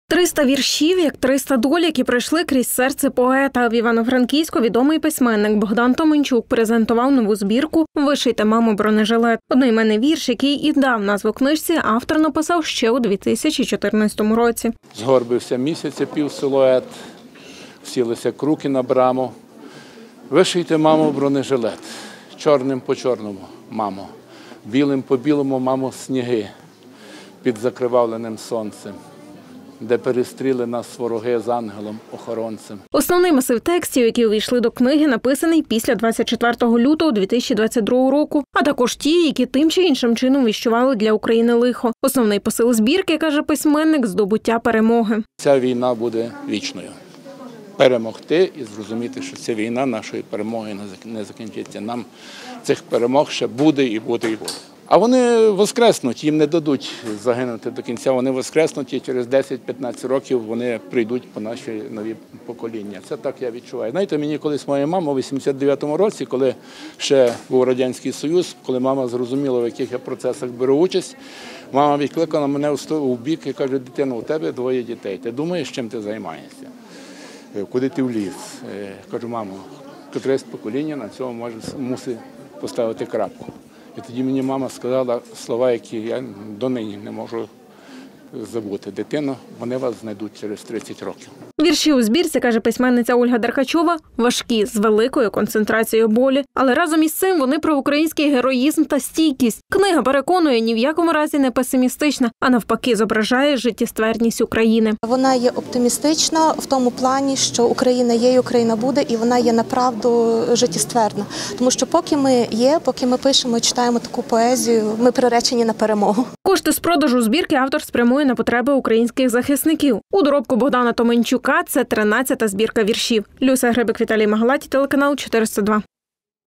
300 віршів, як 300 доль, які пройшли крізь серце поета. В Івано-Франківську відомий письменник Богдан Томенчук презентував нову збірку «Вишийте, мамо, бронежилет». Одноіменний вірш, який і дав назву книжці, автор написав ще у 2014 році. Згорбився місяць, півсилует, всілися круки на браму. Вишийте, мамо, бронежилет, чорним по чорному, мамо, білим по білому, мамо, сніги, під закривавленим сонцем, де перестріли нас вороги з ангелом-охоронцем. Основний масив текстів, які увійшли до книги, написаний після 24 лютого 2022 року, а також ті, які тим чи іншим чином віщували для України лихо. Основний посил збірки, каже письменник, – здобуття перемоги. Ця війна буде вічною. Перемогти і зрозуміти, що ця війна нашої перемоги не закінчиться. Нам цих перемог ще буде і буде і буде. А вони воскреснуть, їм не дадуть загинути до кінця, вони воскреснуть і через 10-15 років вони прийдуть по наші нові покоління. Це так я відчуваю. Знаєте, мені колись моя мама у 89-му році, коли ще був Радянський Союз, коли мама зрозуміла, в яких я процесах беру участь, мама відкликала мене у бік і каже: дитино, у тебе 2 дітей, ти думаєш, чим ти займаєшся? Куди ти вліз? Кажу: мамо, котресь покоління на цьому мусить поставити крапку. І тоді мені мама сказала слова, які я донині не можу забути. Дитино, вони вас знайдуть через 30 років. Вірші у збірці, каже письменниця Ольга Деркачова, важкі, з великою концентрацією болі. Але разом із цим вони про український героїзм та стійкість. Книга переконує, ні в якому разі не песимістична, а навпаки зображає життєстверність України. Вона є оптимістична в тому плані, що Україна є і Україна буде, і вона є направду життєстверна. Тому що поки ми є, поки ми пишемо і читаємо таку поезію, ми приречені на перемогу. Кошти з продажу збірки автор спрямує на потреби українських захисників. У доробку Богдана Томенчука це 13-та збірка віршів. Люся Гребик, Віталій Магалаті, телеканал 402.